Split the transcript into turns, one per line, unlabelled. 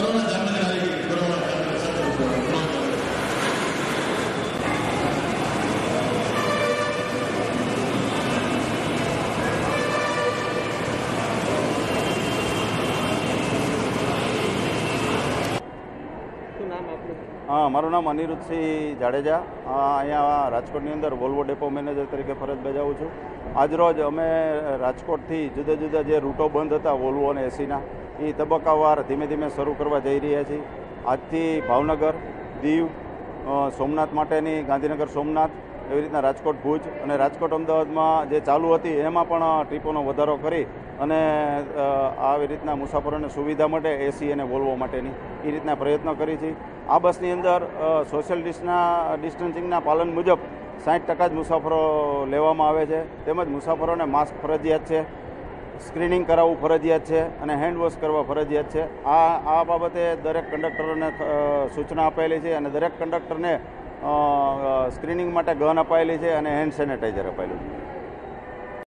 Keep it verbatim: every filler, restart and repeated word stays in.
हाँ, मारू नाम अनिरुद्धसिंह जाडेजा। अँ राजकोटनी अंदर वोल्वो डेपो मैनेजर तरीके फरज बजावुं छुं। આજરોજ અમે રાજકોટથી જુદા જુદા જે રૂટો બંધ હતા વોલ્વો અને એસીના એ તબક્કાવાર ધીમે ધીમે શરૂ કરવા જઈ રહ્યા છીએ। આજથી ભાવનગર, દીવ, સોમનાથ માટેની ગાંધીનગર સોમનાથ, એવી રીતના રાજકોટ ભુજ અને રાજકોટ અમદાવાદમાં જે ચાલુ હતી એમાં પણ ટ્રીપોનો વધારો કરી અને આવી રીતના મુસાફરોને સુવિધા મળે એસી અને વોલ્વો માટેની એ રીતના પ્રયત્નો કરી છે। આ બસની અંદર સોશિયલ ડિસ્ટન્સના ડિસ્ટન્સિંગના પાલન મુજબ સાઠ ટકા જ મુસાફરો લેવામાં આવે છે। તેમજ મુસાફરોને માસ્ક ફરજિયાત છે, સ્ક્રીનિંગ કરાવવું ફરજિયાત છે અને હેન્ડ વોશ કરવા ફરજિયાત છે। આ આ બાબતે દરેક કંડક્ટરોને સૂચના અપાયેલી છે અને દરેક કંડક્ટરને સ્ક્રીનિંગ માટે ગન અપાયેલી છે અને હેન્ડ સેનેટાઈઝર અપાયેલું છે।